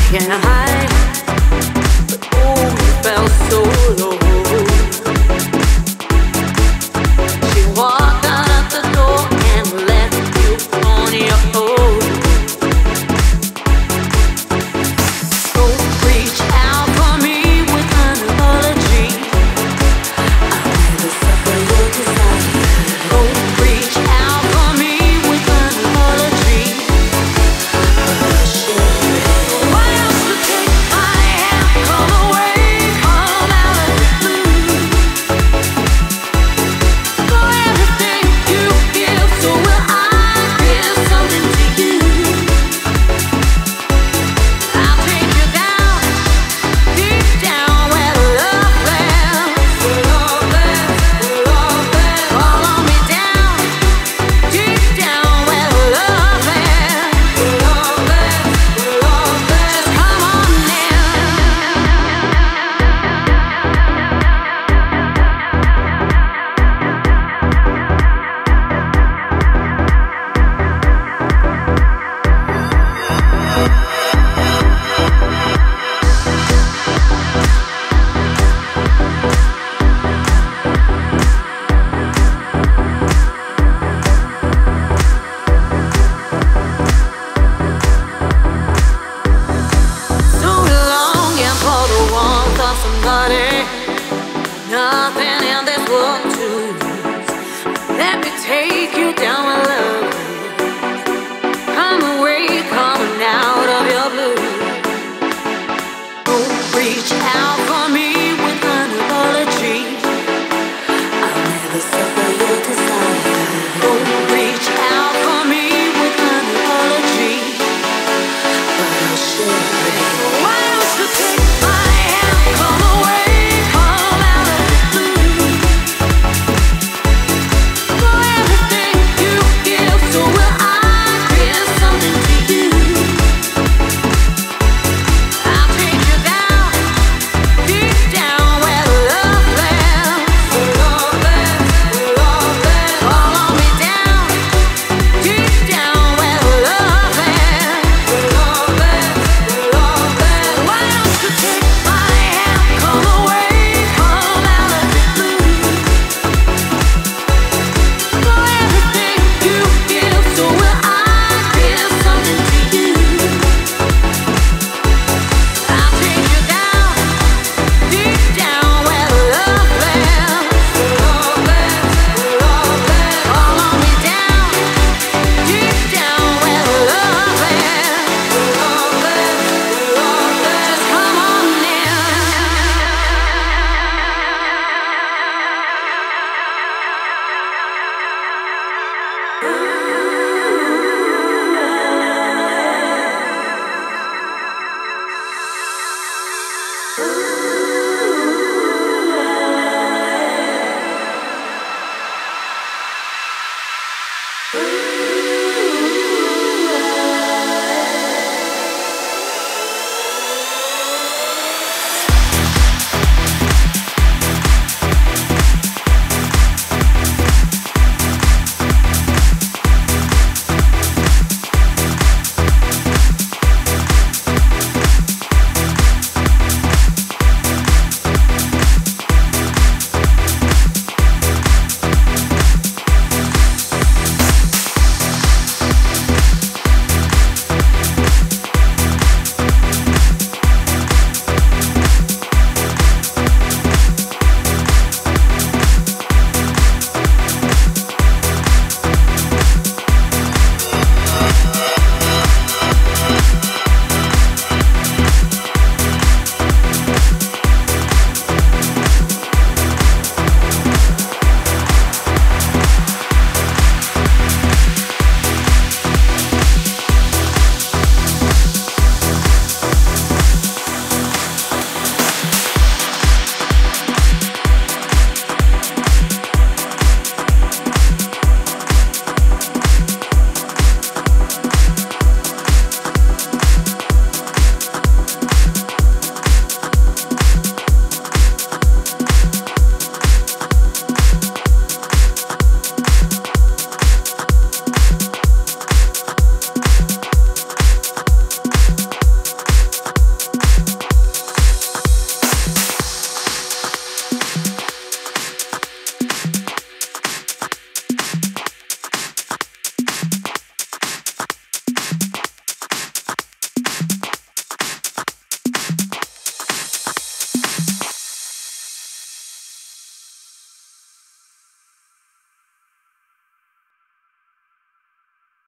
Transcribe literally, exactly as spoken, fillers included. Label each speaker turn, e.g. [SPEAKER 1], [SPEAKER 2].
[SPEAKER 1] Can't hide, but oh, you felt so low. She walked out of the door and left you on your own. Don't reach out for me with an apology. I'll never suffer your desire. Don't reach out for me with an apology. Why else to take my hand, come away, come out of the blue? For everything you give, so will I give something to you. I'll take you down, deep down where love lives. Where love lives, where love lives. Follow me down, deep down where love lives. Where love lives, where love lives. Just come on so longing for the warmth of somebody. Nothing in this world to lose. Let me take you down my love. Come away, coming out of your blue. Don't reach out.